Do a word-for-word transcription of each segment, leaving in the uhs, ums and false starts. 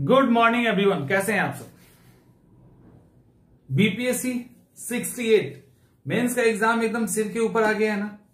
Good morning everyone, कैसे हैं आप सब। बीपीएससी अड़सठ मेंस का एग्जाम एकदम सिर के ऊपर आ गया है ना।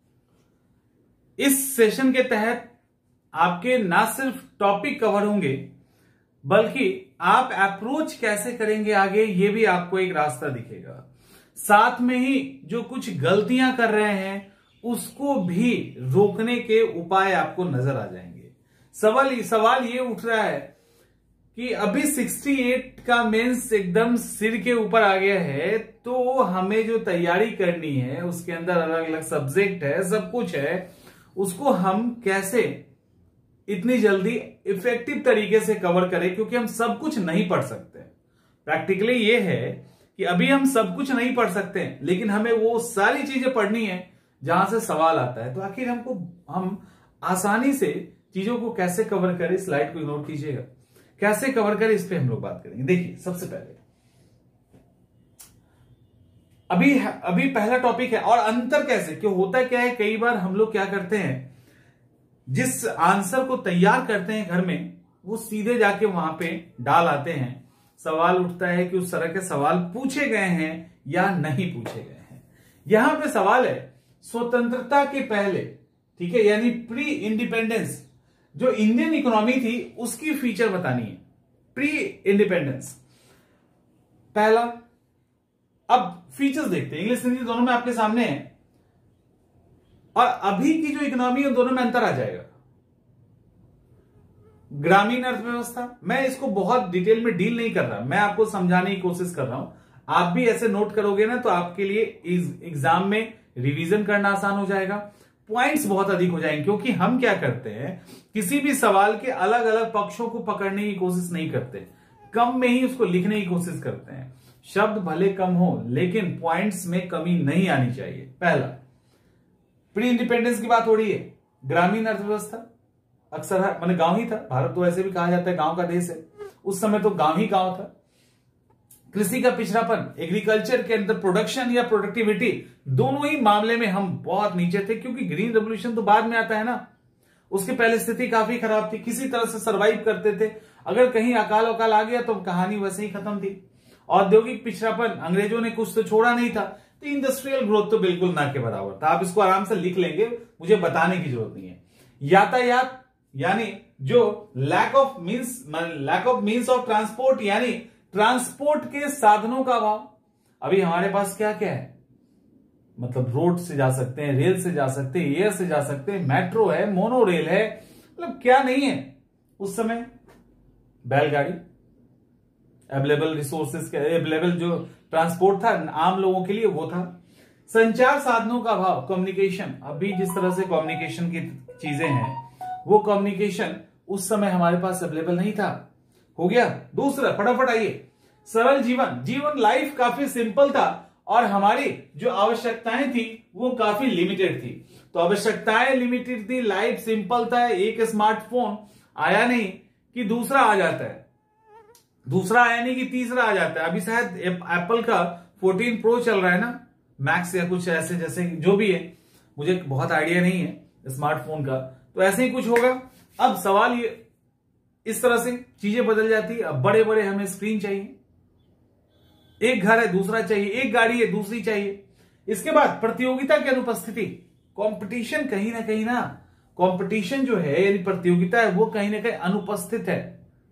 इस सेशन के तहत आपके ना सिर्फ टॉपिक कवर होंगे बल्कि आप अप्रोच कैसे करेंगे आगे, ये भी आपको एक रास्ता दिखेगा। साथ में ही जो कुछ गलतियां कर रहे हैं उसको भी रोकने के उपाय आपको नजर आ जाएंगे। सवाल सवाल ये उठ रहा है कि अभी अड़सठ का मेंस एकदम सिर के ऊपर आ गया है, तो हमें जो तैयारी करनी है उसके अंदर अलग अलग सब्जेक्ट है, सब कुछ है, उसको हम कैसे इतनी जल्दी इफेक्टिव तरीके से कवर करें, क्योंकि हम सब कुछ नहीं पढ़ सकते। प्रैक्टिकली ये है कि अभी हम सब कुछ नहीं पढ़ सकते, लेकिन हमें वो सारी चीजें पढ़नी है जहां से सवाल आता है। तो आखिर हमको हम आसानी से चीजों को कैसे कवर करें, स्लाइड को इग्नोर कीजिएगा, कैसे कवर करें इस पे हम लोग बात करेंगे। देखिए, सबसे पहले अभी अभी पहला टॉपिक है और अंतर कैसे क्यों होता क्या है। कई बार हम लोग क्या करते हैं, जिस आंसर को तैयार करते हैं घर में, वो सीधे जाके वहां पे डाल आते हैं। सवाल उठता है कि उस तरह के सवाल पूछे गए हैं या नहीं पूछे गए हैं। यहां पे सवाल है स्वतंत्रता के पहले, ठीक है, यानी प्री इंडिपेंडेंस जो इंडियन इकोनॉमी थी उसकी फीचर बतानी है। प्री इंडिपेंडेंस पहला। अब फीचर्स देखते हैं, इंग्लिश हिंदी दोनों में आपके सामने है, और अभी की जो इकोनॉमी है दोनों में अंतर आ जाएगा। ग्रामीण अर्थव्यवस्था, मैं इसको बहुत डिटेल में डील नहीं कर रहा, मैं आपको समझाने की कोशिश कर रहा हूं। आप भी ऐसे नोट करोगे ना तो आपके लिए इस एग्जाम में रिवीजन करना आसान हो जाएगा, पॉइंट्स बहुत अधिक हो जाएंगे। क्योंकि हम क्या करते हैं, किसी भी सवाल के अलग अलग पक्षों को पकड़ने की कोशिश नहीं करते, कम में ही उसको लिखने की कोशिश करते हैं। शब्द भले कम हो लेकिन पॉइंट्स में कमी नहीं आनी चाहिए। पहला, प्री इंडिपेंडेंस की बात हो रही है। ग्रामीण अर्थव्यवस्था अक्सर मैंने गांव ही था, भारत तो ऐसे भी कहा जाता है गांव का देश है, उस समय तो गांव ही गांव था। कृषि का पिछड़ापन, एग्रीकल्चर के अंदर प्रोडक्शन या प्रोडक्टिविटी, दोनों ही मामले में हम बहुत नीचे थे, क्योंकि ग्रीन रेवोल्यूशन तो बाद में आता है ना। उसके पहले स्थिति काफी खराब थी, किसी तरह से सरवाइव करते थे। अगर कहीं अकाल अकाल आ गया तो कहानी वैसे ही खत्म थी। औद्योगिक पिछड़ापन, अंग्रेजों ने कुछ तो छोड़ा नहीं था। तो इंडस्ट्रियल ग्रोथ तो बिल्कुल ना के बराबर था। आप इसको आराम से लिख लेंगे, मुझे बताने की जरूरत नहीं है। यातायात यानी जो lack of means lack of means of transport, यानी ट्रांसपोर्ट के साधनों का अभाव। अभी हमारे पास क्या क्या है, मतलब रोड से जा सकते हैं, रेल से जा सकते हैं, एयर से जा सकते हैं, मेट्रो है, मोनो रेल है, मतलब क्या नहीं है। उस समय बैलगाड़ी, अवेलेबल रिसोर्सेस के अवेलेबल जो ट्रांसपोर्ट था आम लोगों के लिए वो था। संचार साधनों का अभाव, कम्युनिकेशन, अभी जिस तरह से कम्युनिकेशन की चीजें हैं वो कम्युनिकेशन उस समय हमारे पास अवेलेबल नहीं था। हो गया। दूसरा, फटाफट आइए, सरल जीवन, जीवन लाइफ काफी सिंपल था और हमारी जो आवश्यकताएं थी वो काफी लिमिटेड थी। तो आवश्यकताएं लिमिटेड थी, लाइफ सिंपल था। एक स्मार्टफोन आया नहीं कि दूसरा आ जाता है, दूसरा आया नहीं कि तीसरा आ जाता है। अभी शायद एप्पल का चौदह प्रो चल रहा है ना, मैक्स या कुछ ऐसे, जैसे जो भी है, मुझे बहुत आइडिया नहीं है स्मार्टफोन का, तो ऐसे ही कुछ होगा। अब सवाल ये, इस तरह से चीजें बदल जाती है। अब बड़े बड़े हमें स्क्रीन चाहिए, एक घर है दूसरा चाहिए, एक गाड़ी है दूसरी चाहिए। इसके बाद प्रतियोगिता की अनुपस्थिति, कंपटीशन कहीं ना कहीं ना, कंपटीशन जो है यानी प्रतियोगिता है वो कहीं ना कहीं अनुपस्थित है।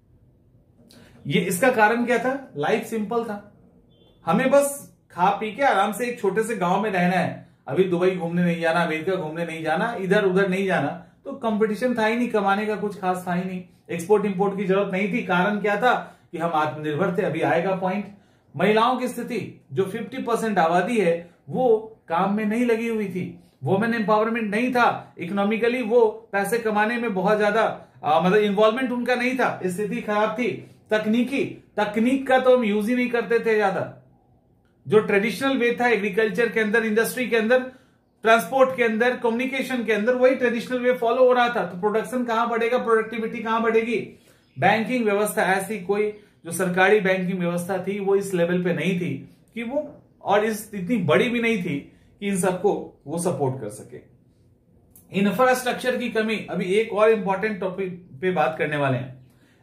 ये इसका कारण क्या था, लाइफ सिंपल था, हमें बस खा पी के आराम से एक छोटे से गांव में रहना है। अभी दुबई घूमने नहीं जाना, अमेरिका घूमने नहीं जाना, इधर उधर नहीं जाना, तो कंपटीशन था ही नहीं, कमाने का कुछ खास था ही नहीं, एक्सपोर्ट इंपोर्ट की जरूरत नहीं थी। कारण क्या था कि हम आत्मनिर्भर थे। अभी आएगा पॉइंट। महिलाओं की स्थिति, जो पचास परसेंट आबादी है वो काम में नहीं लगी हुई थी, वुमेन एम्पावरमेंट नहीं था, इकोनॉमिकली वो पैसे कमाने में बहुत ज्यादा मतलब इन्वॉल्वमेंट उनका नहीं था, स्थिति खराब थी। तकनीकी तकनीक का तो हम यूज ही नहीं करते थे ज्यादा। जो ट्रेडिशनल वे था एग्रीकल्चर के अंदर, इंडस्ट्री के अंदर, ट्रांसपोर्ट के अंदर, कम्युनिकेशन के अंदर, वही ट्रेडिशनल वे फॉलो हो रहा था। तो प्रोडक्शन कहां बढ़ेगा, प्रोडक्टिविटी कहां बढ़ेगी। बैंकिंग व्यवस्था, ऐसी कोई जो सरकारी बैंकिंग व्यवस्था थी वो इस लेवल पे नहीं थी कि वो, और इस इतनी बड़ी भी नहीं थी कि इन सबको वो सपोर्ट कर सके। इंफ्रास्ट्रक्चर की कमी, अभी एक और इंपॉर्टेंट टॉपिक पे बात करने वाले हैं।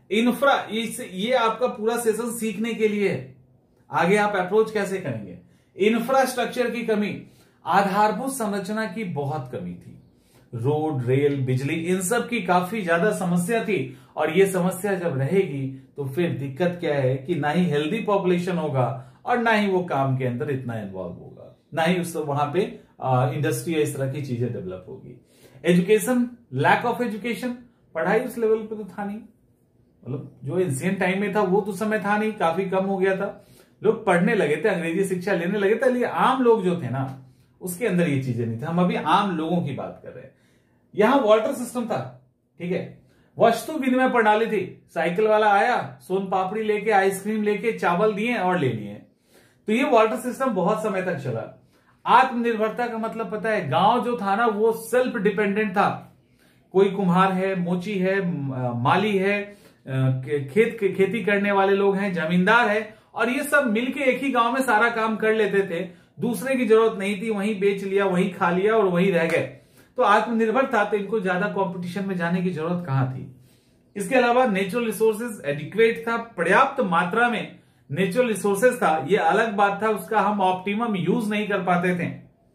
इंफ्रा, ये आपका पूरा सेशन सीखने के लिए है, आगे आप अप्रोच कैसे करेंगे। इंफ्रास्ट्रक्चर की कमी, आधारभूत संरचना की बहुत कमी थी, रोड, रेल, बिजली, इन सब की काफी ज्यादा समस्या थी। और ये समस्या जब रहेगी तो फिर दिक्कत क्या है कि ना ही हेल्दी पॉपुलेशन होगा और ना ही वो काम के अंदर इतना इन्वॉल्व होगा, ना ही उस वहां पे इंडस्ट्री या इस तरह की चीजें डेवलप होगी। एजुकेशन, लैक ऑफ एजुकेशन, पढ़ाई उस लेवल पे तो था नहीं, मतलब जो एंशिएंट टाइम में था वो तो समय था नहीं, काफी कम हो गया था। लोग पढ़ने लगे थे, अंग्रेजी शिक्षा लेने लगे थे, लेकिन आम लोग जो थे ना उसके अंदर ये चीजें नहीं थे। हम अभी आम लोगों की बात कर रहे हैं। यहां वाटर सिस्टम था, ठीक है, वस्तु विनिमय प्रणाली थी, साइकिल वाला आया, सोन पापड़ी लेके, आइसक्रीम लेके, चावल दिए और ले लिए। तो ये वाटर सिस्टम बहुत समय तक चला। आत्मनिर्भरता का मतलब पता है, गांव जो था ना वो सेल्फ डिपेंडेंट था। कोई कुम्हार है, मोची है, माली है, खेत खेती करने वाले लोग हैं, जमींदार है, और ये सब मिलके एक ही गांव में सारा काम कर लेते थे। दूसरे की जरूरत नहीं थी, वहीं बेच लिया, वहीं खा लिया और वहीं रह गए। तो आत्मनिर्भर था, तो इनको ज्यादा कंपटीशन में जाने की जरूरत कहां थी। इसके अलावा नेचुरल रिसोर्सेज एडिक्वेट था, पर्याप्त मात्रा में नेचुरल रिसोर्सेज था। ये अलग बात था, उसका हम ऑप्टिमम यूज नहीं कर पाते थे,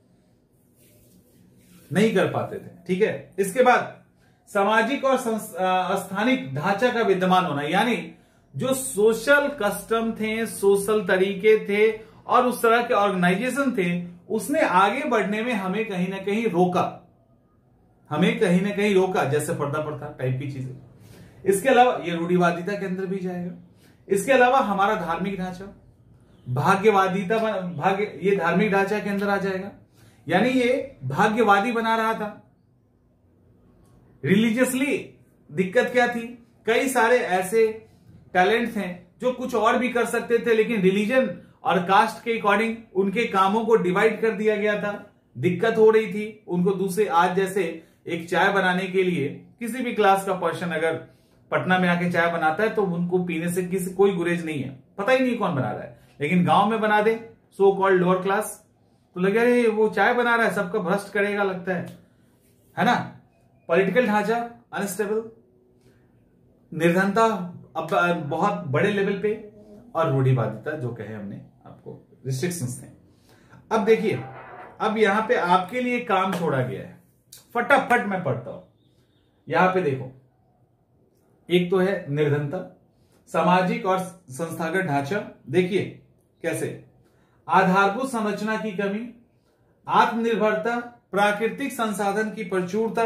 नहीं कर पाते थे, ठीक है। इसके बाद सामाजिक और स्थानिक ढांचा का विद्यमान होना, यानी जो सोशल कस्टम थे, सोशल तरीके थे और उस तरह के ऑर्गेनाइजेशन थे, उसने आगे बढ़ने में हमें कहीं ना कहीं रोका, हमें कहीं ना कहीं रोका, जैसे पर्दा प्रथा टाइप की चीजें। इसके अलावा ये रूढ़िवादिता के अंदर भी जाएगा। इसके अलावा हमारा धार्मिक ढांचा, भाग्यवादिता, भाग्य, ये धार्मिक ढांचा के अंदर आ जाएगा, यानी ये भाग्यवादी बना रहा था। रिलीजियसली दिक्कत क्या थी, कई सारे ऐसे टैलेंट थे जो कुछ और भी कर सकते थे, लेकिन रिलीजन और कास्ट के अकॉर्डिंग उनके कामों को डिवाइड कर दिया गया था। दिक्कत हो रही थी उनको। दूसरे आज जैसे एक चाय बनाने के लिए किसी भी क्लास का पर्सन अगर पटना में आके चाय बनाता है तो उनको पीने से किसी कोई गुरेज नहीं है, पता ही नहीं कौन बना रहा है। लेकिन गांव में बना दे सो कॉल्ड लोअर क्लास, तो लगे अरे वो चाय बना रहा है, सबका भ्रष्ट करेगा, लगता है है ना। पॉलिटिकल ढांचा अनस्टेबल, निर्धनता अब बहुत बड़े लेवल पे, और रूढ़िवादिता जो कहे हमने आपको, रिस्ट्रिक्शंस थे। अब देखिए, अब यहां पे आपके लिए काम छोड़ा गया है, फटाफट मैं पढ़ता हूं। यहां पे देखो, एक तो है निर्धनता, सामाजिक और संस्थागत ढांचा, देखिए कैसे, आधारभूत संरचना की कमी, आत्मनिर्भरता, प्राकृतिक संसाधन की प्रचुरता,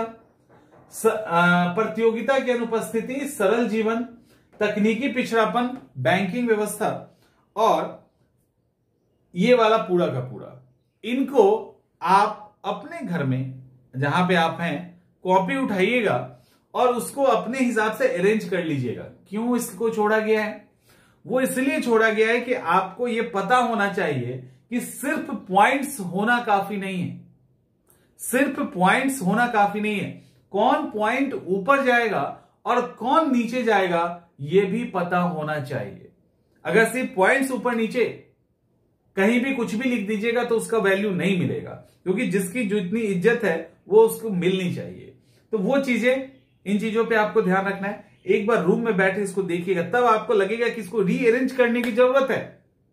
प्रतियोगिता की अनुपस्थिति, सरल जीवन, तकनीकी पिछड़ापन, बैंकिंग व्यवस्था, और ये वाला पूरा का पूरा। इनको आप अपने घर में जहां पे आप हैं कॉपी उठाइएगा और उसको अपने हिसाब से अरेंज कर लीजिएगा। क्यों इसको छोड़ा गया है? वो इसलिए छोड़ा गया है कि आपको ये पता होना चाहिए कि सिर्फ पॉइंट्स होना काफी नहीं है, सिर्फ पॉइंट्स होना काफी नहीं है, कौन पॉइंट ऊपर जाएगा और कौन नीचे जाएगा ये भी पता होना चाहिए। अगर सिर्फ पॉइंट्स ऊपर नीचे कहीं भी कुछ भी लिख दीजिएगा तो उसका वैल्यू नहीं मिलेगा, क्योंकि जिसकी जितनी इज्जत है वो उसको मिलनी चाहिए। तो वो चीजें, इन चीजों पे आपको ध्यान रखना है। एक बार रूम में बैठे इसको देखिएगा, तब आपको लगेगा कि इसको रीअरेंज करने की जरूरत है।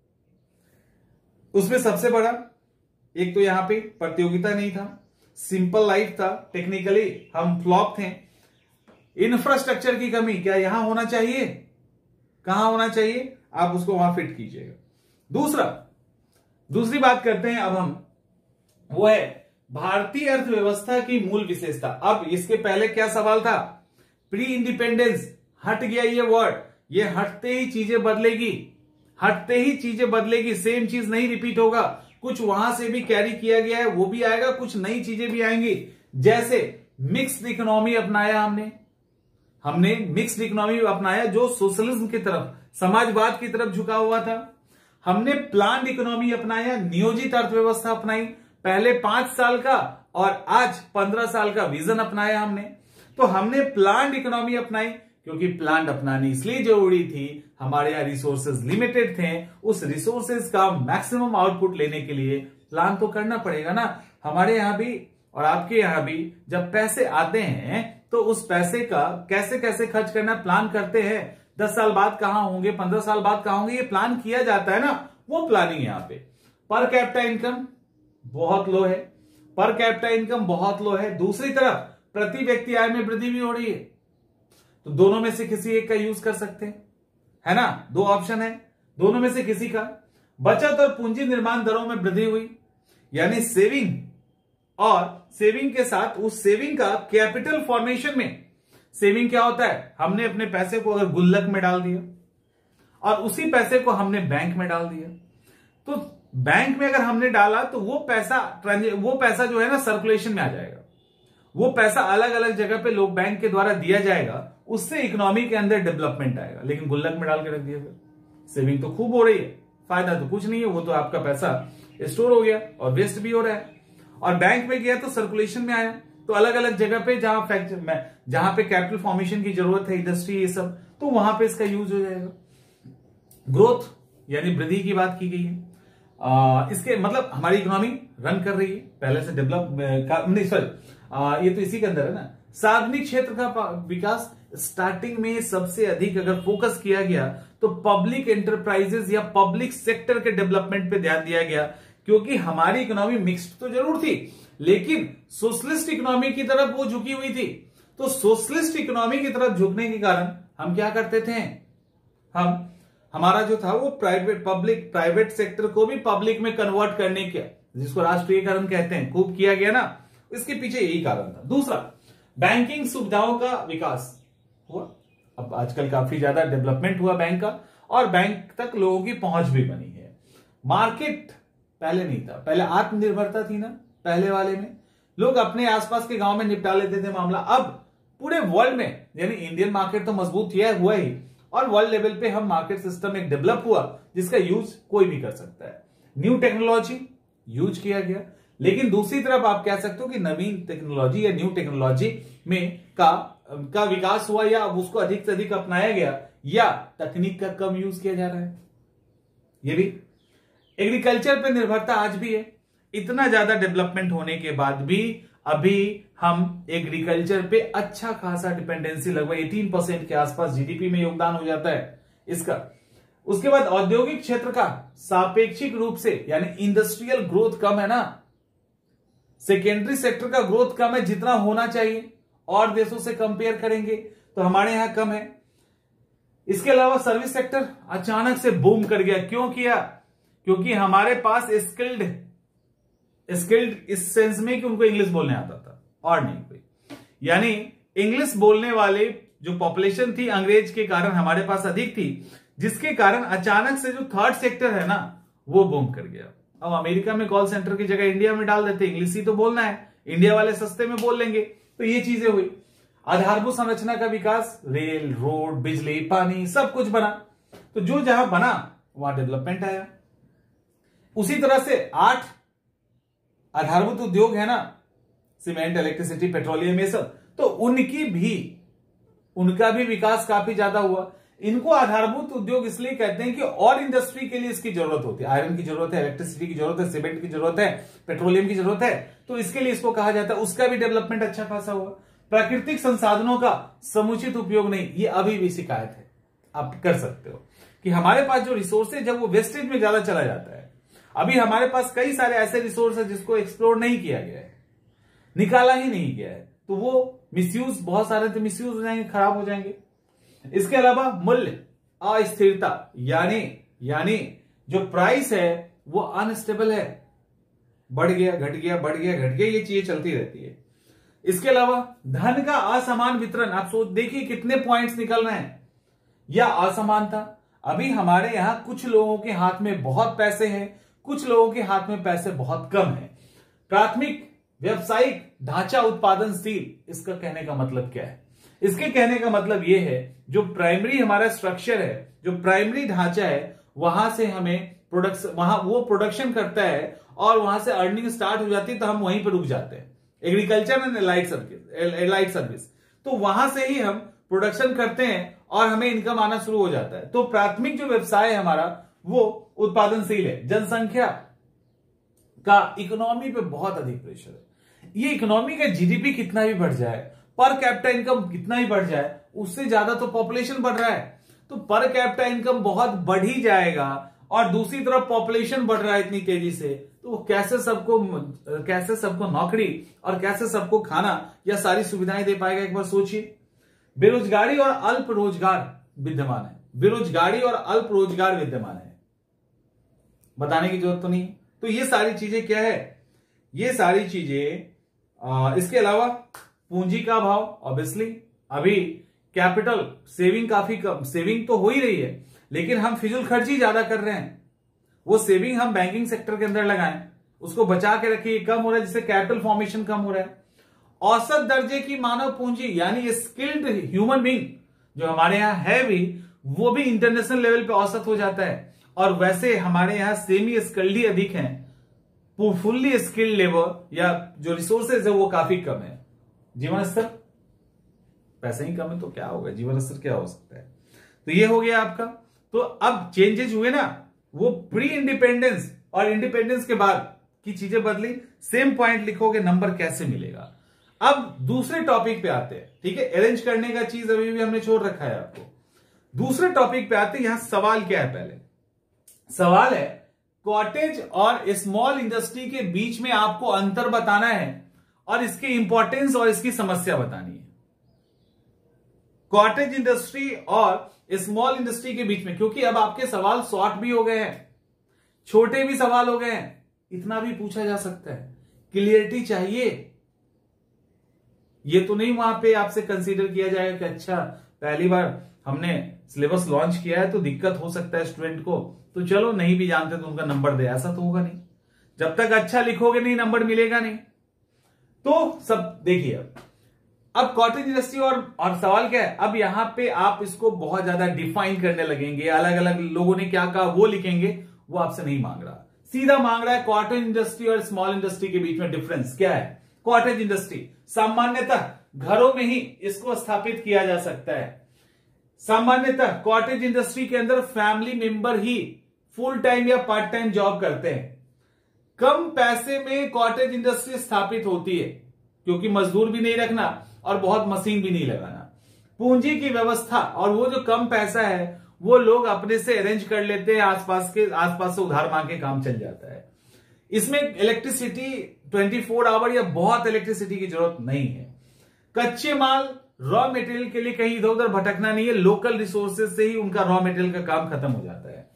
उसमें सबसे बड़ा एक तो यहां पे प्रतियोगिता नहीं था, सिंपल लाइफ था, टेक्निकली हम फ्लॉप थे। इंफ्रास्ट्रक्चर की कमी, क्या यहां होना चाहिए? कहां होना चाहिए? आप उसको वहां फिट कीजिएगा। दूसरा, दूसरी बात करते हैं अब हम, वो है भारतीय अर्थव्यवस्था की मूल विशेषता। अब इसके पहले क्या सवाल था? प्री इंडिपेंडेंस, हट गया ये वर्ड, ये हटते ही चीजें बदलेगी, हटते ही चीजें बदलेगी, सेम चीज नहीं रिपीट होगा। कुछ वहां से भी कैरी किया गया है वो भी आएगा, कुछ नई चीजें भी आएंगी। जैसे मिक्स्ड इकोनॉमी अपनाया हमने, हमने मिक्स्ड इकोनॉमी अपनाया जो सोशलिज्म की तरफ, समाजवाद की तरफ झुका हुआ था। हमने प्लान्ड इकोनॉमी अपनाया, नियोजित अर्थव्यवस्था अपनाई, पहले पांच साल का और आज पंद्रह साल का विजन अपनाया हमने। तो हमने प्लान्ड इकोनॉमी अपनाई, क्योंकि प्लान्ड अपनानी इसलिए जरूरी थी, हमारे यहां रिसोर्सेज लिमिटेड थे, उस रिसोर्सेज का मैक्सिमम आउटपुट लेने के लिए प्लान तो करना पड़ेगा ना। हमारे यहां भी और आपके यहां भी जब पैसे आते हैं तो उस पैसे का कैसे कैसे खर्च करना प्लान करते हैं। दस साल बाद कहां होंगे, पंद्रह साल बाद कहां होंगे, ये प्लान किया जाता है ना, वो प्लानिंग यहां पे। पर कैपिटा इनकम बहुत लो है, पर कैपिटा इनकम बहुत लो है। दूसरी तरफ प्रति व्यक्ति आय में वृद्धि भी हो रही है, तो दोनों में से किसी एक का यूज कर सकते हैं, है ना, दो ऑप्शन है, दोनों में से किसी का। बचत और पूंजी निर्माण दरों में वृद्धि हुई, यानी सेविंग और सेविंग के साथ उस सेविंग का कैपिटल फॉर्मेशन में, सेविंग क्या होता है, हमने अपने पैसे को अगर गुल्लक में डाल दिया और उसी पैसे को हमने बैंक में डाल दिया, तो बैंक में अगर हमने डाला तो वो पैसा वो पैसा जो है ना सर्कुलेशन में आ जाएगा, वो पैसा अलग अलग जगह पे लोग बैंक के द्वारा दिया जाएगा, उससे इकोनॉमी के अंदर डेवलपमेंट आएगा। लेकिन गुल्लक में डाल के रख दिया, फिर सेविंग तो खूब हो रही है, फायदा तो कुछ नहीं है, वो तो आपका पैसा स्टोर हो गया और वेस्ट भी हो रहा है। और बैंक में गया तो सर्कुलेशन में आया, तो अलग अलग जगह पे जहां फैक्ट्री में जहां पे कैपिटल फॉर्मेशन की जरूरत है, इंडस्ट्री ये सब, तो वहां पे इसका यूज हो जाएगा। ग्रोथ यानी वृद्धि की बात की गई है। आ, इसके मतलब हमारी इकोनॉमी रन कर रही है, पहले से डेवलप नहीं सॉरी ये तो इसी के अंदर है ना। सार्वजनिक क्षेत्र का विकास स्टार्टिंग में सबसे अधिक अगर फोकस किया गया तो पब्लिक एंटरप्राइजेस या पब्लिक सेक्टर के डेवलपमेंट पे ध्यान दिया गया, क्योंकि हमारी इकोनॉमी मिक्स्ड तो जरूर थी लेकिन सोशलिस्ट इकोनॉमी की तरफ वो झुकी हुई थी। तो सोशलिस्ट इकोनॉमी की तरफ झुकने के कारण हम क्या करते थे, हम हमारा जो था वो प्राइवेट पब्लिक प्राइवेट सेक्टर को भी पब्लिक में कन्वर्ट करने के, जिसको राष्ट्रीयकरण कहते हैं, खूब किया गया ना, इसके पीछे यही कारण था। दूसरा, बैंकिंग सुविधाओं का विकास हुआ, अब आजकल काफी ज्यादा डेवलपमेंट हुआ बैंक का और बैंक तक लोगों की पहुंच भी बनी है। मार्केट पहले नहीं था, पहले आत्मनिर्भरता थी ना, पहले वाले में लोग अपने आसपास के गांव में निपटा लेते थे मामला। अब पूरे वर्ल्ड में, यानी इंडियन मार्केट तो मजबूत किया हुआ ही, और वर्ल्ड लेवल पे हम मार्केट सिस्टम एक डेवलप हुआ जिसका यूज कोई भी कर सकता है। न्यू टेक्नोलॉजी यूज किया गया, लेकिन दूसरी तरफ आप कह सकते हो कि नवीन टेक्नोलॉजी या न्यू टेक्नोलॉजी में का का विकास हुआ या उसको अधिक से अधिक अपनाया गया, या तकनीक का कम यूज किया जा रहा है। ये भी एग्रीकल्चर पे निर्भरता आज भी है, इतना ज्यादा डेवलपमेंट होने के बाद भी अभी हम एग्रीकल्चर पे अच्छा खासा डिपेंडेंसी, लगभग अठारह परसेंट के आसपास जीडीपी में योगदान हो जाता है इसका। उसके बाद औद्योगिक क्षेत्र का सापेक्षिक रूप से, यानी इंडस्ट्रियल ग्रोथ कम है ना, सेकेंडरी सेक्टर का ग्रोथ कम है जितना होना चाहिए, और देशों से कंपेयर करेंगे तो हमारे यहां कम है। इसके अलावा सर्विस सेक्टर अचानक से बूम कर गया, क्यों किया, क्योंकि हमारे पास स्किल्ड स्किल्ड इस सेंस में कि उनको इंग्लिश बोलने आता था और नहीं कोई, यानी इंग्लिश बोलने वाले जो पॉपुलेशन थी अंग्रेज के कारण हमारे पास अधिक थी, जिसके कारण अचानक से जो थर्ड सेक्टर है ना वो बूम कर गया। अब अमेरिका में कॉल सेंटर की जगह इंडिया में डाल देते, इंग्लिश ही तो बोलना है, इंडिया वाले सस्ते में बोल लेंगे, तो ये चीजें हुई। आधारभूत संरचना का विकास, रेल, रोड, बिजली, पानी, सब कुछ बना, तो जो जहां बना वहां डेवलपमेंट आया। उसी तरह से आठ आधारभूत उद्योग है ना, सीमेंट, इलेक्ट्रिसिटी, पेट्रोलियम, ये सब, तो उनकी भी उनका भी विकास काफी ज्यादा हुआ। इनको आधारभूत उद्योग इसलिए कहते हैं कि और इंडस्ट्री के लिए इसकी जरूरत होती है, आयरन की जरूरत है, इलेक्ट्रिसिटी की जरूरत है, सीमेंट की जरूरत है, पेट्रोलियम की जरूरत है, तो इसके लिए इसको कहा जाता है। उसका भी डेवलपमेंट अच्छा खासा हुआ। प्राकृतिक संसाधनों का समुचित उपयोग नहीं, ये अभी भी शिकायत है, आप कर सकते हो कि हमारे पास जो रिसोर्सेज है वो वेस्टेज में ज्यादा चला जाता है। अभी हमारे पास कई सारे ऐसे रिसोर्स है जिसको एक्सप्लोर नहीं किया गया है, निकाला ही नहीं गया है, तो वो मिसयूज, बहुत सारे तो मिसयूज हो जाएंगे, खराब हो जाएंगे। इसके अलावा मूल्य अस्थिरता, यानी यानी जो प्राइस है वो अनस्टेबल है, बढ़ गया घट गया बढ़ गया घट गया, ये चीजें चलती रहती है। इसके अलावा धन का असमान वितरण, आप सोच देखिए कितने पॉइंट्स निकल रहे हैं, या असमानता। अभी हमारे यहां कुछ लोगों के हाथ में बहुत पैसे हैं, कुछ लोगों के हाथ में पैसे बहुत कम है। प्राथमिक व्यावसायिक ढांचा उत्पादनशील, इसका कहने का मतलब क्या है, इसके कहने का मतलब यह है जो प्राइमरी हमारा स्ट्रक्चर है, जो प्राइमरी ढांचा है, वहां से हमें प्रोडक्शन, वहां वो प्रोडक्शन करता है और वहां से अर्निंग स्टार्ट हो जाती है, तो हम वहीं पर रुक जाते हैं। Agriculture and allied service allied service तो वहां से ही हम प्रोडक्शन करते हैं और हमें इनकम आना शुरू हो जाता है। तो प्राथमिक जो व्यवसाय है हमारा वो उत्पादनशील है। जनसंख्या का इकोनॉमी पे बहुत अधिक प्रेशर है। ये इकोनॉमी का जीडीपी कितना भी बढ़ जाए, पर कैपिटा इनकम कितना ही बढ़ जाए, उससे ज्यादा तो पॉपुलेशन बढ़ रहा है। तो पर कैपिटा इनकम बहुत बढ़ ही जाएगा और दूसरी तरफ पॉपुलेशन बढ़ रहा है इतनी तेजी से, तो वो कैसे सबको कैसे सबको नौकरी और कैसे सबको खाना या सारी सुविधाएं दे पाएगा? एक बार सोचिए। बेरोजगारी और अल्प रोजगार विद्यमान है, बेरोजगारी और अल्प रोजगार विद्यमान है, बताने की जरूरत तो नहीं। तो ये सारी चीजें क्या है? ये सारी चीजें, इसके अलावा पूंजी का अभाव, ऑब्वियसली अभी कैपिटल सेविंग काफी कम, सेविंग तो हो ही रही है लेकिन हम फिजूल खर्ची ज्यादा कर रहे हैं। वो सेविंग हम बैंकिंग सेक्टर के अंदर लगाएं, उसको बचा के रखिए, कम हो रहा है जिससे कैपिटल फॉर्मेशन कम हो रहा है। औसत दर्जे की मानव पूंजी यानी स्किल्ड ह्यूमन बीइंग जो हमारे यहां है भी, वो भी इंटरनेशनल लेवल पे औसत हो जाता है और वैसे हमारे यहां सेमी स्किल्ड ही अधिक हैं, फुल्ली स्किल्ड लेबर या जो रिसोर्सेज है वो काफी कम है। जीवन स्तर, पैसे ही कम है तो क्या होगा, जीवन स्तर क्या हो सकता है? तो ये हो गया आपका। तो अब चेंजेस हुए ना, वो प्री इंडिपेंडेंस और इंडिपेंडेंस के बाद की चीजें बदली। सेम पॉइंट लिखोगे, नंबर कैसे मिलेगा? अब दूसरे टॉपिक पे आते हैं, ठीक है। अरेंज करने का चीज अभी भी हमने छोड़ रखा है आपको। दूसरे टॉपिक पे आते हैं। यहां सवाल क्या है? पहले सवाल है कॉटेज और स्मॉल इंडस्ट्री के बीच में आपको अंतर बताना है और इसके इंपॉर्टेंस और इसकी समस्या बतानी है। कॉटेज इंडस्ट्री और स्मॉल इंडस्ट्री के बीच में, क्योंकि अब आपके सवाल शॉर्ट भी हो गए हैं, छोटे भी सवाल हो गए हैं, इतना भी पूछा जा सकता है। क्लियरिटी चाहिए, ये तो नहीं वहां पे आपसे कंसीडर किया जाएगा कि अच्छा पहली बार हमने सिलेबस लॉन्च किया है तो दिक्कत हो सकता है स्टूडेंट को, तो चलो नहीं भी जानते तो उनका नंबर दे, ऐसा तो होगा नहीं। जब तक अच्छा लिखोगे नहीं नंबर मिलेगा नहीं। तो सब देखिए, अब अब कॉटेज इंडस्ट्री और और सवाल क्या है? अब यहां पे आप इसको बहुत ज्यादा डिफाइन करने लगेंगे, अलग अलग लोगों ने क्या कहा वो लिखेंगे, वो आपसे नहीं मांग रहा, सीधा मांग रहा है कॉटेज इंडस्ट्री और स्मॉल इंडस्ट्री के बीच में डिफरेंस क्या है। कॉटेज इंडस्ट्री सामान्यतः घरों में ही इसको स्थापित किया जा सकता है। सामान्यतः कॉटेज इंडस्ट्री के अंदर फैमिली मेंबर ही फुल टाइम या पार्ट टाइम जॉब करते हैं। कम पैसे में कॉटेज इंडस्ट्री स्थापित होती है क्योंकि मजदूर भी नहीं रखना और बहुत मशीन भी नहीं लगाना। पूंजी की व्यवस्था और वो जो कम पैसा है वो लोग अपने से अरेंज कर लेते हैं, आसपास के आसपास से उधार मांग के काम चल जाता है। इसमें इलेक्ट्रिसिटी चौबीस आवर या बहुत इलेक्ट्रिसिटी की जरूरत नहीं है। कच्चे माल रॉ मटेरियल के लिए कहीं इधर उधर भटकना नहीं है, लोकल रिसोर्सेज से ही उनका रॉ मटेरियल का काम खत्म हो जाता है।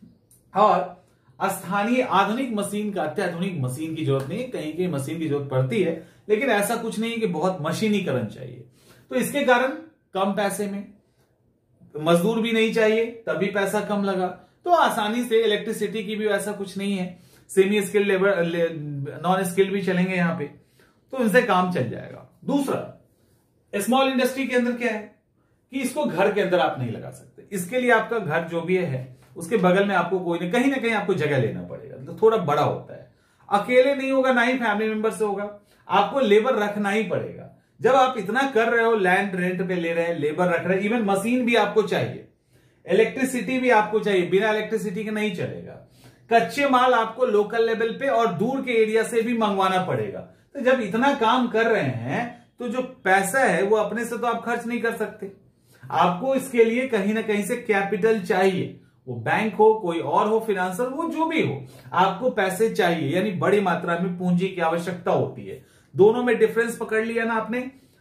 और स्थानीय आधुनिक मशीन का, अत्याधुनिक मशीन की जरूरत नहीं है, कहीं कहीं मशीन की जरूरत पड़ती है लेकिन ऐसा कुछ नहीं कि बहुत मशीनीकरण चाहिए। तो इसके कारण कम पैसे में, मजदूर भी नहीं चाहिए तभी पैसा कम लगा, तो आसानी से इलेक्ट्रिसिटी की भी ऐसा कुछ नहीं है, semi skilled labour, non skilled भी चलेंगे यहां पे, तो इनसे काम चल जाएगा। दूसरा, स्मॉल इंडस्ट्री के अंदर क्या है कि इसको घर के अंदर आप नहीं लगा सकते, इसके लिए आपका घर जो भी है उसके बगल में आपको कोई ना कहीं ना कहीं आपको जगह लेना पड़ेगा, तो थोड़ा बड़ा होता है। अकेले नहीं होगा, ना ही फैमिली मेंबर से होगा, आपको लेबर रखना ही पड़ेगा। जब आप इतना कर रहे हो, लैंड रेंट पे ले रहे हैं, लेबर रख रहे हैं, इवन मशीन भी आपको चाहिए, इलेक्ट्रिसिटी भी आपको चाहिए, बिना इलेक्ट्रिसिटी के नहीं चलेगा। कच्चे माल आपको लोकल लेवल पे और दूर के एरिया से भी मंगवाना पड़ेगा। तो जब इतना काम कर रहे हैं तो जो पैसा है वो अपने से तो आप खर्च नहीं कर सकते, आपको इसके लिए कहीं ना कहीं से कैपिटल चाहिए, वो बैंक हो, कोई और हो, फिनेंसर, वो जो भी हो, आपको पैसे चाहिए, यानी बड़ी मात्रा में पूंजी की आवश्यकता होती है। दोनों में डिफरेंस पकड़ लिया ना आपने।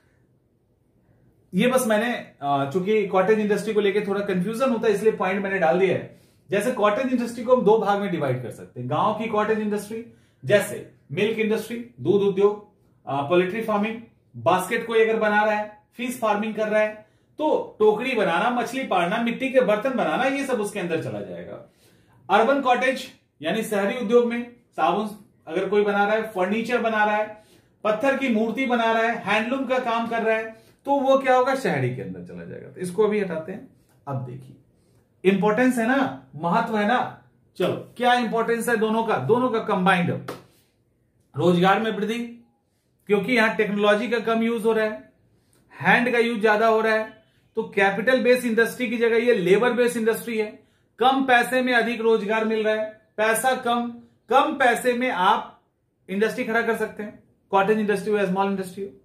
ये बस मैंने, चूंकि कॉटेज इंडस्ट्री को लेकर थोड़ा कंफ्यूजन होता है इसलिए पॉइंट मैंने डाल दिया है। जैसे कॉटेज इंडस्ट्री को हम दो भाग में डिवाइड कर सकते हैं। गांव की कॉटेज इंडस्ट्री जैसे मिल्क इंडस्ट्री, दूध उद्योग, पोल्ट्री फार्मिंग, बास्केट कोई अगर बना रहा है, फिश फार्मिंग कर रहा है, तो टोकरी बनाना, मछली पालना, मिट्टी के बर्तन बनाना, ये सब उसके अंदर चला जाएगा। अर्बन कॉटेज यानी शहरी उद्योग में साबुन अगर कोई बना रहा है, फर्नीचर बना रहा है, पत्थर की मूर्ति बना रहा है, हैंडलूम का काम कर रहा है, तो वो क्या होगा, शहरी के अंदर चला जाएगा। तो इसको अभी हटाते हैं। अब देखिए इंपॉर्टेंस है ना, महत्व है ना, चलो क्या इंपॉर्टेंस है दोनों का, दोनों का कंबाइंड। रोजगार में वृद्धि, क्योंकि यहां टेक्नोलॉजी का कम यूज हो रहा है, हैंड का यूज ज्यादा हो रहा है, तो कैपिटल बेस्ड इंडस्ट्री की जगह ये लेबर बेस्ड इंडस्ट्री है। कम पैसे में अधिक रोजगार मिल रहा है, पैसा कम, कम पैसे में आप इंडस्ट्री खड़ा कर सकते हैं, कॉटेज इंडस्ट्री हो या स्मॉल इंडस्ट्री हो।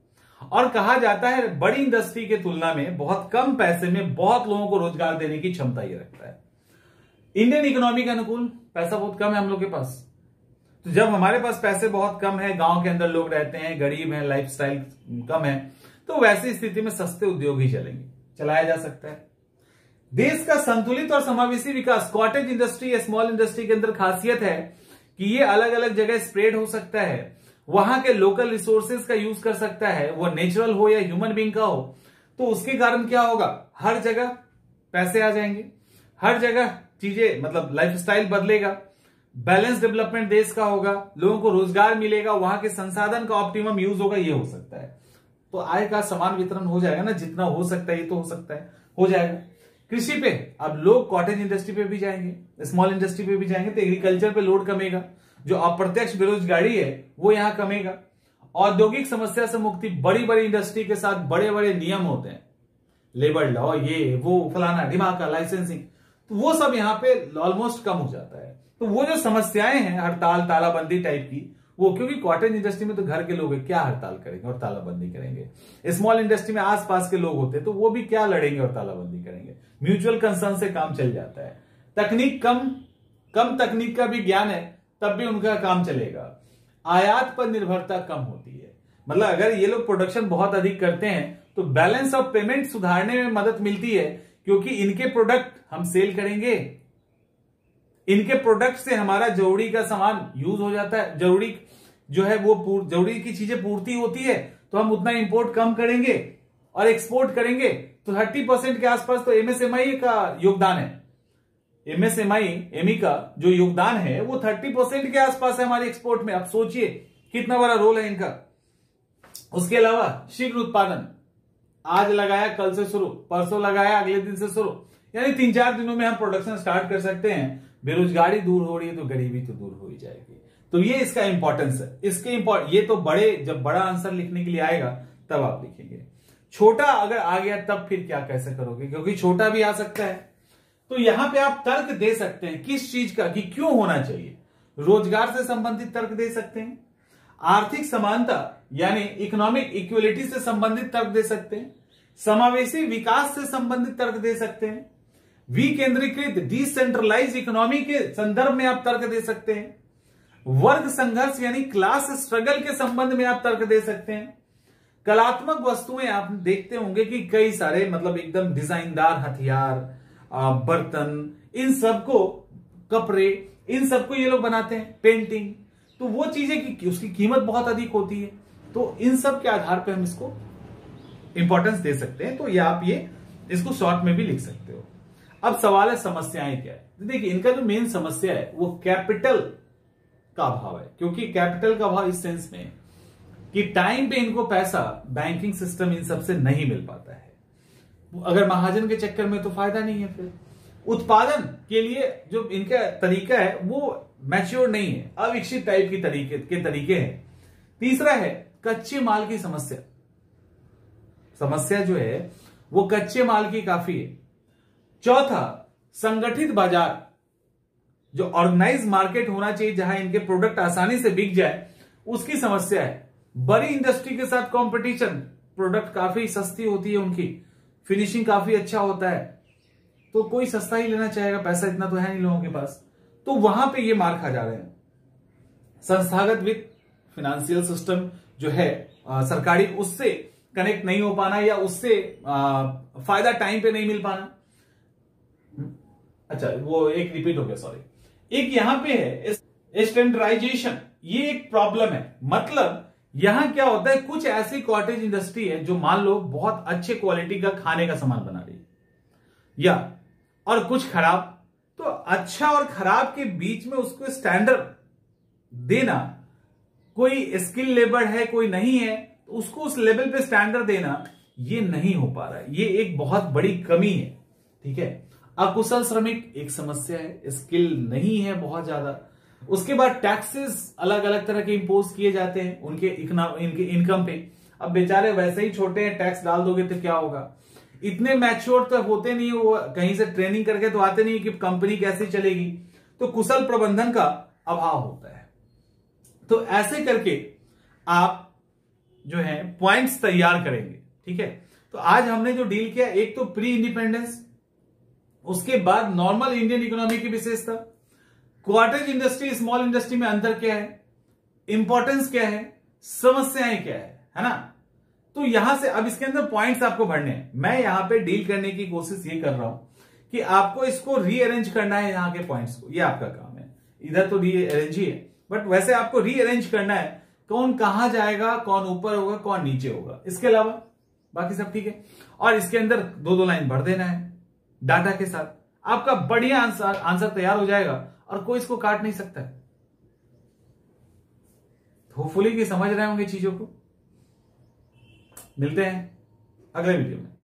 और कहा जाता है बड़ी इंडस्ट्री के तुलना में बहुत कम पैसे में बहुत लोगों को रोजगार देने की क्षमता ये रखता है। इंडियन इकोनॉमी के अनुकूल पैसा बहुत कम है हम लोग के पास, तो जब हमारे पास पैसे बहुत कम है, गांव के अंदर लोग रहते हैं, गरीब हैं, लाइफस्टाइल कम है, तो वैसी स्थिति में सस्ते उद्योग ही चलेंगे, चलाया जा सकता है। देश का संतुलित और समावेशी विकास, कॉटेज इंडस्ट्री या स्मॉल इंडस्ट्री के अंदर खासियत है कि ये अलग अलग जगह स्प्रेड हो सकता है, वहां के लोकल रिसोर्सेज का यूज कर सकता है, वो नेचुरल हो या ह्यूमन बीइंग का हो। तो उसके कारण क्या होगा, हर जगह पैसे आ जाएंगे, हर जगह चीजें मतलब लाइफस्टाइल बदलेगा, बैलेंस डेवलपमेंट देश का होगा, लोगों को रोजगार मिलेगा, वहां के संसाधन का ऑप्टिमम यूज होगा, ये हो सकता है। तो आय का समान वितरण हो जाएगा ना, जितना हो सकता है ये तो हो सकता है, हो जाएगा। कृषि पे अब लोग कॉटेज इंडस्ट्री पे भी जाएंगे, स्मॉल इंडस्ट्री पे भी जाएंगे, तो एग्रीकल्चर पे लोड कमेगा, जो अप्रत्यक्ष बेरोजगारी है वो यहां कमेगा। औद्योगिक समस्या से मुक्ति, बड़ी बड़ी इंडस्ट्री के साथ बड़े बड़े नियम होते हैं, लेबर लॉ, ये वो फलाना ढिमाका, लाइसेंसिंग, तो वो सब यहां पे ऑलमोस्ट कम हो जाता है। तो वो जो समस्याएं हैं हड़ताल तालाबंदी टाइप की, वो क्योंकि कॉटेज इंडस्ट्री में तो घर के लोग हैं, क्या हड़ताल करेंगे और तालाबंदी करेंगे। स्मॉल इंडस्ट्री में आसपास के लोग होते हैं, तो वो भी क्या लड़ेंगे और तालाबंदी करेंगे, म्यूचुअल कंसर्न से काम चल जाता है। तकनीक कम कम तकनीक का भी ज्ञान है, तब भी उनका काम चलेगा। आयात पर निर्भरता कम होती है, मतलब अगर ये लोग प्रोडक्शन बहुत अधिक करते हैं तो बैलेंस ऑफ पेमेंट सुधारने में मदद मिलती है, क्योंकि इनके प्रोडक्ट हम सेल करेंगे, इनके प्रोडक्ट से हमारा जरूरी का सामान यूज हो जाता है, जरूरी जो है वो जरूरी की चीजें पूर्ति होती है, तो हम उतना इंपोर्ट कम करेंगे और एक्सपोर्ट करेंगे। तो थर्टी परसेंट के आसपास तो एमएसएमई का योगदान है, एमएसएमई एमई का जो योगदान है वो थर्टी परसेंट के आसपास है हमारे एक्सपोर्ट में। अब सोचिए कितना बड़ा रोल है इनका। उसके अलावा शीघ्र उत्पादन, आज लगाया कल से शुरू, परसों लगाया अगले दिन से शुरू, यानी तीन चार दिनों में हम प्रोडक्शन स्टार्ट कर सकते हैं। बेरोजगारी दूर हो रही है तो गरीबी तो दूर हो ही जाएगी। तो ये इसका इंपॉर्टेंस है। इसके इंपॉर्ट ये तो बड़े, जब बड़ा आंसर लिखने के लिए आएगा तब आप लिखेंगे। छोटा अगर आ गया तब फिर क्या कैसे करोगे, क्योंकि छोटा भी आ सकता है। तो यहां पे आप तर्क दे सकते हैं किस चीज का, कि क्यों होना चाहिए। रोजगार से संबंधित तर्क दे सकते हैं, आर्थिक समानता यानी इकोनॉमिक इक्वलिटी से संबंधित तर्क दे सकते हैं, समावेशी विकास से संबंधित तर्क दे सकते हैं, विकेंद्रीकृत डिसेंट्रलाइज इकोनॉमी के संदर्भ में आप तर्क दे सकते हैं, वर्ग संघर्ष यानी क्लास स्ट्रगल के संबंध में आप तर्क दे सकते हैं। कलात्मक वस्तुएं आप देखते होंगे कि कई सारे मतलब एकदम डिजाइनदार हथियार, बर्तन, इन सबको, कपड़े, इन सबको ये लोग बनाते हैं, पेंटिंग, तो वो चीजें की उसकी कीमत बहुत अधिक होती है। तो इन सब के आधार पर हम इसको इंपॉर्टेंस दे सकते हैं। तो ये आप ये इसको शॉर्ट में भी लिख सकते हो। अब सवाल है समस्याएं क्या है। देखिए इनका जो मेन समस्या है वो कैपिटल का अभाव है, क्योंकि कैपिटल का अभाव इस सेंस में कि टाइम पे इनको पैसा बैंकिंग सिस्टम इन सबसे नहीं मिल पाता है। अगर महाजन के चक्कर में तो फायदा नहीं है। फिर उत्पादन के लिए जो इनका तरीका है वो मैच्योर नहीं है, अविकसित टाइप की तरीके के तरीके हैं। तीसरा है कच्चे माल की समस्या। समस्या जो है वो कच्चे माल की काफी है। चौथा संगठित बाजार, जो ऑर्गेनाइज मार्केट होना चाहिए जहां इनके प्रोडक्ट आसानी से बिक जाए, उसकी समस्या है। बड़ी इंडस्ट्री के साथ कंपटीशन, प्रोडक्ट काफी सस्ती होती है उनकी, फिनिशिंग काफी अच्छा होता है, तो कोई सस्ता ही लेना चाहेगा, पैसा इतना तो है नहीं लोगों के पास, तो वहां पे ये मार खा जा रहे हैं। संस्थागत वित्त, फाइनेंशियल सिस्टम जो है आ, सरकारी, उससे कनेक्ट नहीं हो पाना या उससे आ, फायदा टाइम पे नहीं मिल पाना। अच्छा वो एक रिपीट हो गया, सॉरी। एक यहां पे है स्टैंडर्डाइजेशन, ये एक प्रॉब्लम है। मतलब यहां क्या होता है, कुछ ऐसी कॉटेज इंडस्ट्री है जो मान लो बहुत अच्छे क्वालिटी का खाने का सामान बना रही है, या और कुछ खराब, तो अच्छा और खराब के बीच में उसको स्टैंडर्ड देना, कोई स्किल लेबर है कोई नहीं है, तो उसको उस लेवल पे स्टैंडर्ड देना ये नहीं हो पा रहा है। ये एक बहुत बड़ी कमी है। ठीक है, अकुशल श्रमिक एक समस्या है, स्किल नहीं है बहुत ज्यादा। उसके बाद टैक्सेस अलग अलग तरह के इंपोज किए जाते हैं उनके इनके इनकम पे। अब बेचारे वैसे ही छोटे हैं, टैक्स डाल दोगे तो क्या होगा। इतने मैच्योर तो होते नहीं, वो कहीं से ट्रेनिंग करके तो आते नहीं कि कंपनी कैसे चलेगी, तो कुशल प्रबंधन का अभाव होता है। तो ऐसे करके आप जो है पॉइंट्स तैयार करेंगे। ठीक है, तो आज हमने जो डील किया, एक तो प्री इंडिपेंडेंस, उसके बाद नॉर्मल इंडियन इकोनॉमी की विशेषता, क्वार्टेज इंडस्ट्री स्मॉल इंडस्ट्री में अंतर क्या है, इंपॉर्टेंस क्या है, समस्याएं क्या है है ना। तो यहां से अब इसके अंदर पॉइंट्स आपको भरने हैं। मैं यहां पे डील करने की कोशिश ये कर रहा हूं कि आपको इसको रीअरेंज करना है, यहां के पॉइंट्स को, ये आपका काम है। इधर तो रीअरेंज ही है, बट वैसे आपको रीअरेंज करना है, कौन कहां जाएगा, कौन ऊपर होगा, कौन नीचे होगा, इसके अलावा बाकी सब ठीक है। और इसके अंदर दो दो लाइन भर देना है डाटा के साथ, आपका बढ़िया आंसर आंसर तैयार हो जाएगा और कोई इसको काट नहीं सकता है। होपफुली कि समझ रहे होंगे चीजों को। मिलते हैं अगले वीडियो में।